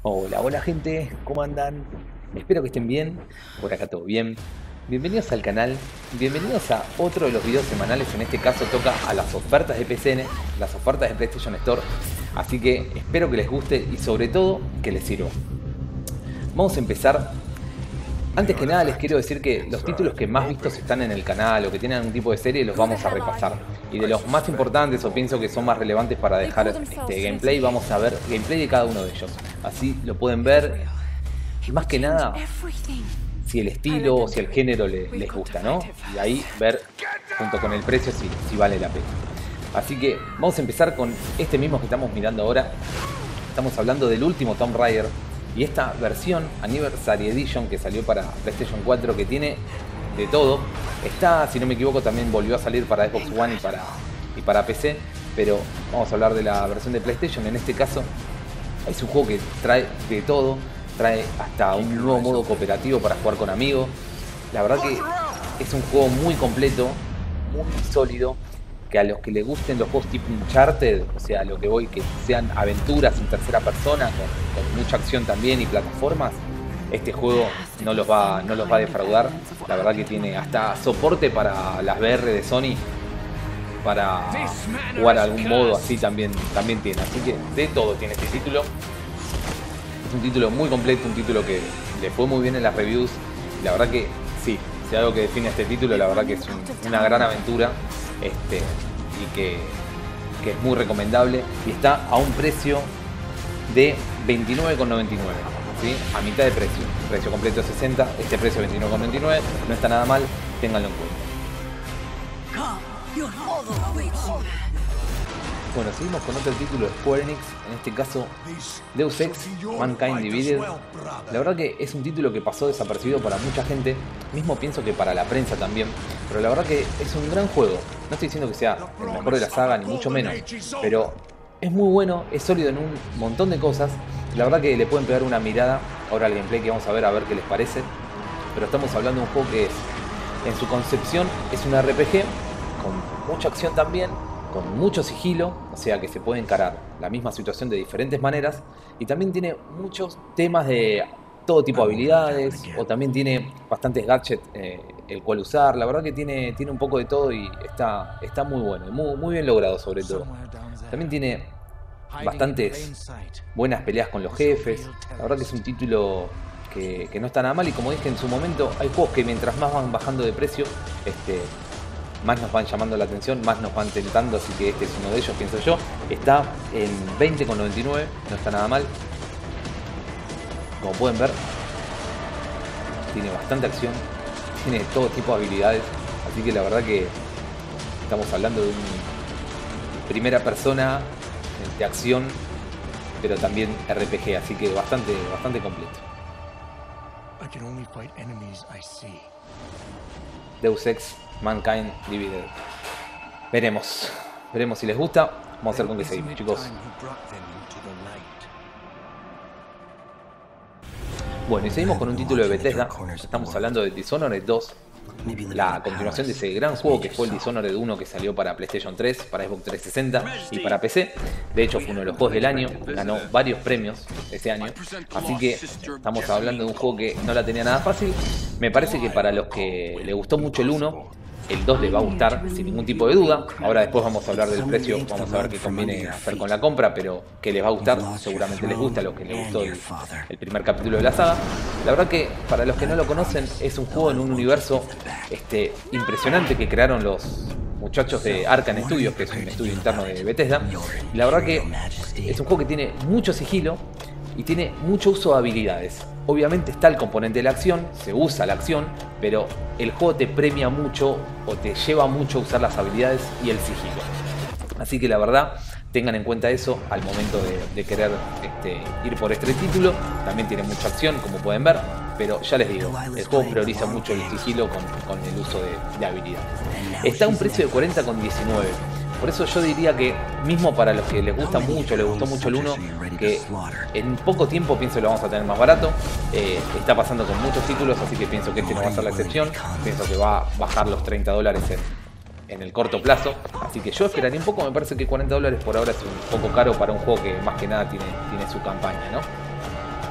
Hola, hola gente, ¿cómo andan? Espero que estén bien, por acá todo bien. Bienvenidos al canal, bienvenidos a otro de los videos semanales, en este caso toca a las ofertas de PCN, las ofertas de PlayStation Store, así que espero que les guste y sobre todo que les sirva. Vamos a empezar. Antes que nada les quiero decir que los títulos que más vistos están en el canal o que tienen algún tipo de serie los vamos a repasar. Y de los más importantes o pienso que son más relevantes para dejar este gameplay, vamos a ver gameplay de cada uno de ellos. Así lo pueden ver y más que nada si el estilo o si el género les gusta, ¿no? Y ahí ver junto con el precio si vale la pena. Así que vamos a empezar con este mismo que estamos mirando ahora. Estamos hablando del último Tomb Raider. Y esta versión Anniversary Edition que salió para PlayStation 4, que tiene de todo. Está, si no me equivoco, también volvió a salir para Xbox One y para PC. Pero vamos a hablar de la versión de PlayStation. En este caso es un juego que trae de todo. Trae hasta un nuevo modo cooperativo para jugar con amigos. La verdad que es un juego muy completo, muy sólido. Que a los que les gusten los juegos tipo Uncharted, o sea, a lo que voy, que sean aventuras en tercera persona, con mucha acción también y plataformas, este juego no los va a defraudar. La verdad que tiene hasta soporte para las VR de Sony, para jugar algún modo así también tiene. Así que de todo tiene este título. Es un título muy completo, un título que le fue muy bien en las reviews. La verdad que sí, si algo que define este título, la verdad que es una gran aventura. Y que es muy recomendable y está a un precio de 29,99, ¿sí? A mitad de precio completo de 60, este precio 29,99 no está nada mal, ténganlo en cuenta. Bueno, seguimos con otro título de Square Enix, en este caso Deus Ex Mankind Divided. La verdad que es un título que pasó desapercibido para mucha gente, mismo pienso que para la prensa también, pero la verdad que es un gran juego. No estoy diciendo que sea el mejor de la saga, ni mucho menos, pero es muy bueno, es sólido en un montón de cosas. La verdad que le pueden pegar una mirada ahora al gameplay que vamos a ver qué les parece. Pero estamos hablando de un juego que es, en su concepción, es un RPG con mucha acción también, con mucho sigilo, o sea que se puede encarar la misma situación de diferentes maneras, y también tiene muchos temas de todo tipo de habilidades, o también tiene bastantes gadgets el cual usar. La verdad que tiene un poco de todo y está muy bueno, muy bien logrado sobre todo. También tiene bastantes buenas peleas con los jefes. La verdad que es un título que no está nada mal, y como dije en su momento, hay juegos que mientras más van bajando de precio, más nos van llamando la atención, más nos van tentando, así que este es uno de ellos, pienso yo. Está en 20,99, no está nada mal. Como pueden ver, tiene bastante acción, tiene todo tipo de habilidades, así que la verdad que estamos hablando de un primera persona de acción, pero también RPG, así que bastante completo. Deus Ex Mankind Divided. Veremos si les gusta. Vamos a ver con qué seguimos, chicos. Bueno, y seguimos con un título de Bethesda. Estamos hablando de Dishonored 2, la continuación de ese gran juego que fue el Dishonored 1, que salió para PlayStation 3, para Xbox 360 y para PC. De hecho fue uno de los juegos del año, ganó varios premios ese año, así que estamos hablando de un juego que no la tenía nada fácil. Me parece que para los que le gustó mucho el 1, el 2 les va a gustar sin ningún tipo de duda. Ahora después vamos a hablar del precio, vamos a ver qué conviene hacer con la compra, pero que les va a gustar, seguramente les gusta a los que les gustó el primer capítulo de la saga. La verdad que para los que no lo conocen, es un juego en un universo impresionante que crearon los muchachos de Arkane Studios, que es un estudio interno de Bethesda. Y la verdad que es un juego que tiene mucho sigilo y tiene mucho uso de habilidades. Obviamente está el componente de la acción, se usa la acción, pero el juego te premia mucho o te lleva mucho a usar las habilidades y el sigilo. Así que la verdad, tengan en cuenta eso al momento de querer ir por este título. También tiene mucha acción, como pueden ver, pero ya les digo, el juego prioriza mucho el sigilo con el uso de habilidades. Está a un precio de 40,19. Por eso yo diría que, mismo para los que les gusta mucho, les gustó mucho el 1, que en poco tiempo pienso que lo vamos a tener más barato. Está pasando con muchos títulos, así que pienso que este no va a ser la excepción. Pienso que va a bajar los $30 en el corto plazo, así que yo esperaría un poco. Me parece que $40 por ahora es un poco caro para un juego que más que nada tiene su campaña, ¿no?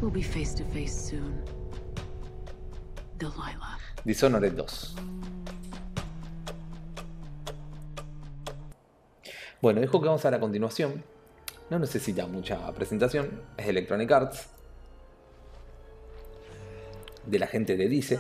We'll be face to face soon. Delilah. Dishonored 2. Bueno, el juego que vamos a ver a continuación no necesita mucha presentación. Es Electronic Arts, de la gente de DICE.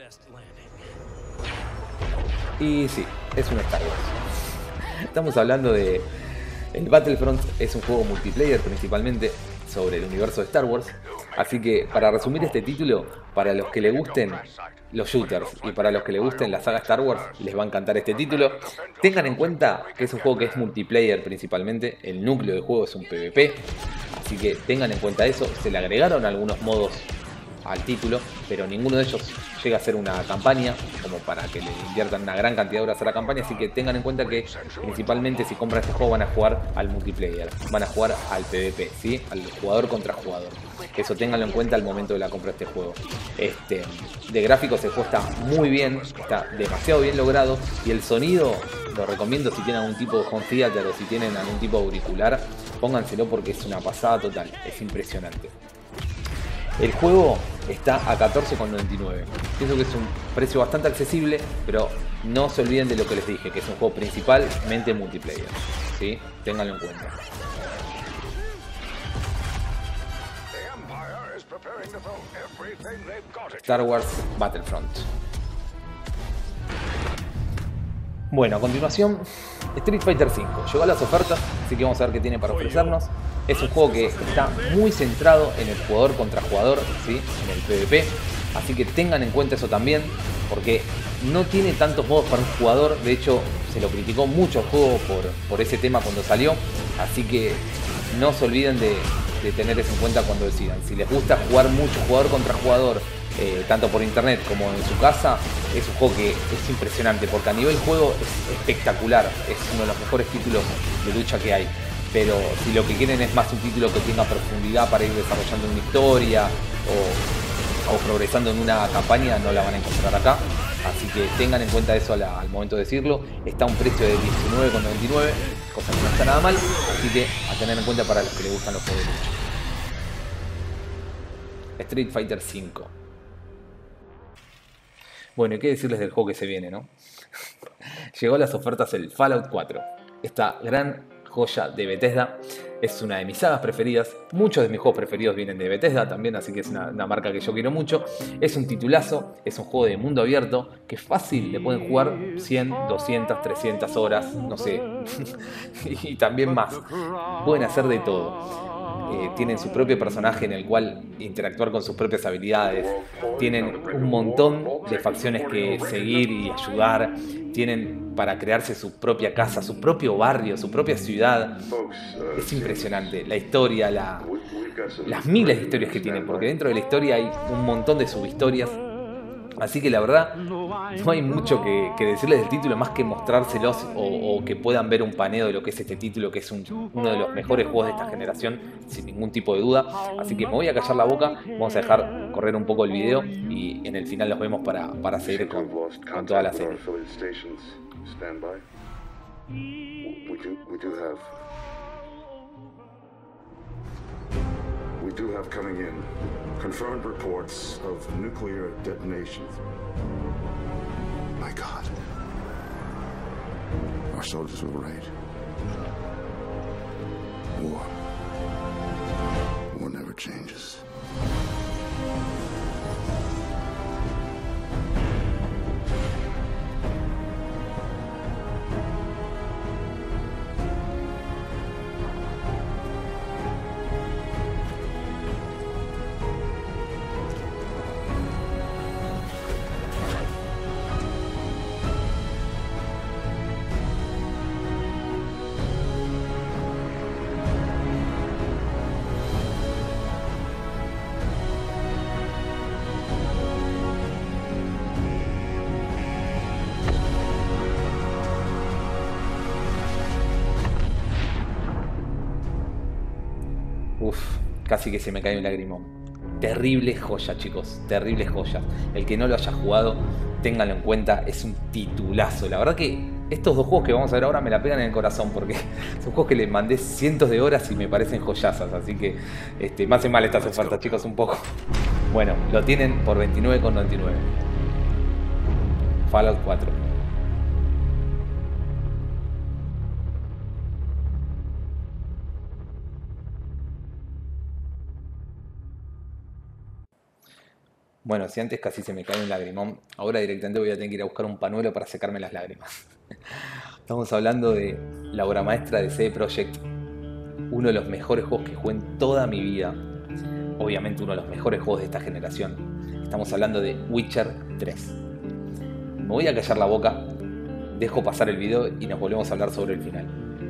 Y sí, es un Star Wars. Estamos hablando de... El Battlefront es un juego multiplayer principalmente sobre el universo de Star Wars. Así que para resumir este título, para los que le gusten los shooters y para los que le gusten la saga Star Wars, les va a encantar este título. Tengan en cuenta que es un juego que es multiplayer principalmente. El núcleo del juego es un PvP. Así que tengan en cuenta eso. Se le agregaron algunos modos al título, pero ninguno de ellos llega a ser una campaña como para que le inviertan una gran cantidad de horas a la campaña. Así que tengan en cuenta que principalmente si compran este juego van a jugar al multiplayer, van a jugar al PvP, ¿sí? Al jugador contra jugador. Eso ténganlo en cuenta al momento de la compra de este juego. De gráficos el juego está muy bien, está demasiado bien logrado, y el sonido lo recomiendo si tienen algún tipo de home theater o si tienen algún tipo de auricular, pónganselo porque es una pasada total, es impresionante. El juego está a $14,99. Pienso que es un precio bastante accesible, pero no se olviden de lo que les dije, que es un juego principalmente multiplayer, ¿sí? Ténganlo en cuenta. Star Wars Battlefront. Bueno, a continuación, Street Fighter V. Llegó a las ofertas, así que vamos a ver qué tiene para ofrecernos. Es un juego que está muy centrado en el jugador contra jugador, ¿sí? En el PvP. Así que tengan en cuenta eso también, porque no tiene tantos modos para un jugador. De hecho, se lo criticó mucho el juego por ese tema cuando salió. Así que no se olviden de tener eso en cuenta cuando decidan. Si les gusta jugar mucho jugador contra jugador, tanto por internet como en su casa, es un juego que es impresionante, porque a nivel juego es espectacular. Es uno de los mejores títulos de lucha que hay. Pero si lo que quieren es más un título que tenga profundidad para ir desarrollando una historia o progresando en una campaña, no la van a encontrar acá. Así que tengan en cuenta eso al momento de decirlo. Está a un precio de $19,99, cosa que no está nada mal. Así que a tener en cuenta para los que les gustan los juegos de lucha. Street Fighter V. Bueno, y qué decirles del juego que se viene, ¿no? Llegó a las ofertas el Fallout 4. Esta gran joya de Bethesda. Es una de mis sagas preferidas. Muchos de mis juegos preferidos vienen de Bethesda también, así que es una marca que yo quiero mucho. Es un titulazo, es un juego de mundo abierto que fácil le pueden jugar 100, 200, 300 horas, no sé, y también más. Pueden hacer de todo. Tienen su propio personaje en el cual interactuar con sus propias habilidades. Tienen un montón de facciones que seguir y ayudar. Tienen para crearse su propia casa, su propio barrio, su propia ciudad. Es impresionante la historia, las miles de historias que tienen, porque dentro de la historia hay un montón de subhistorias. Así que la verdad no hay mucho que decirles del título más que mostrárselos o que puedan ver un paneo de lo que es este título, que es uno de los mejores juegos de esta generación, sin ningún tipo de duda. Así que me voy a callar la boca, vamos a dejar correr un poco el video y en el final los vemos para seguir con toda la serie. We do have coming in confirmed reports of nuclear detonation. My God. Our soldiers were right. War never changes. Uf, casi que se me cae un lagrimón. Terrible joya, chicos, terrible joya. El que no lo haya jugado, ténganlo en cuenta, es un titulazo. La verdad que estos dos juegos que vamos a ver ahora me la pegan en el corazón porque son juegos que les mandé cientos de horas y me parecen joyazas, así que me hacen mal estas ofertas, chicos, un poco. Bueno, lo tienen por $29,99. Fallout 4. Bueno, si antes casi se me cae un lagrimón, ahora directamente voy a tener que ir a buscar un pañuelo para secarme las lágrimas. Estamos hablando de la obra maestra de CD Projekt, uno de los mejores juegos que jugué en toda mi vida, obviamente uno de los mejores juegos de esta generación. Estamos hablando de Witcher 3. Me voy a callar la boca, dejo pasar el video y nos volvemos a hablar sobre el final.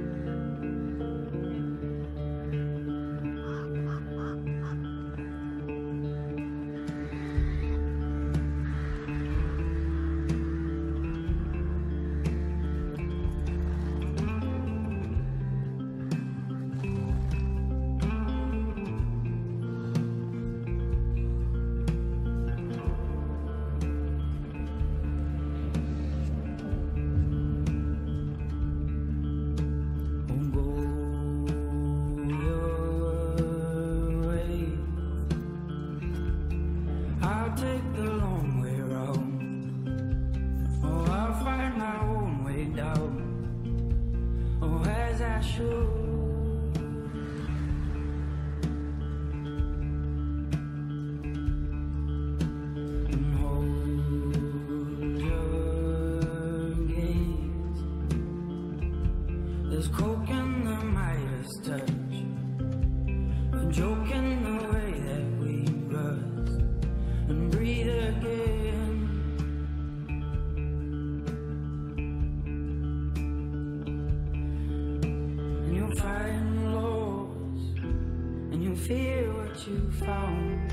There's coke in the Midas touch, a joke in the way that we rust and breathe again. And you'll find lost, and you'll feel what you found.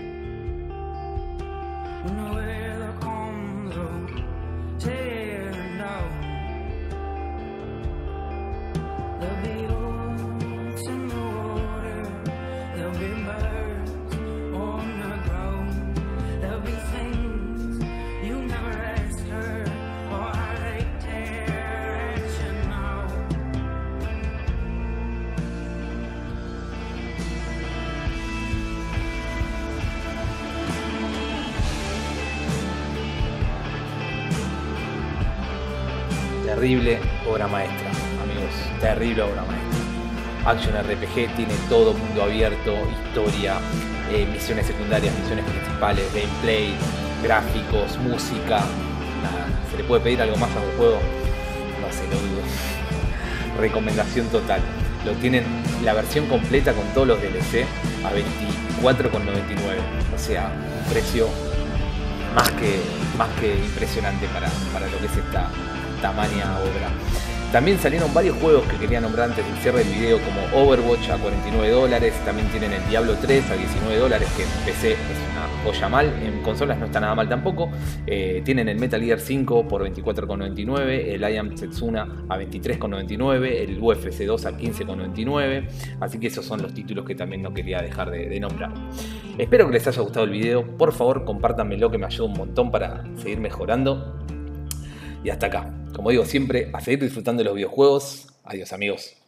When the weather comes on, tear down. There'll be oats in the water, there'll be birds on the ground, there'll be things you never asked her, or how they tear at you now. Terrible obra maestra, amigos, terrible obra maestra. Action RPG, tiene todo, mundo abierto, historia, misiones secundarias, misiones principales, gameplay, gráficos, música. Nada, ¿se le puede pedir algo más a un juego? No sé, lo dudo. Recomendación total. Lo tienen la versión completa con todos los DLC a $24,99. O sea, un precio más que impresionante para lo que es esta tamaña obra. También salieron varios juegos que quería nombrar antes del cierre del video, como Overwatch a $49, también tienen el Diablo 3 a $19, que en PC es una joya mal, en consolas no está nada mal tampoco. Tienen el Metal Gear 5 por $24,99, el I Am Setsuna a $23,99, el UFC 2 a $15,99, así que esos son los títulos que también no quería dejar de nombrar. Espero que les haya gustado el video, por favor compártanmelo, que me ayuda un montón para seguir mejorando. Y hasta acá, como digo siempre, a seguir disfrutando de los videojuegos. Adiós, amigos.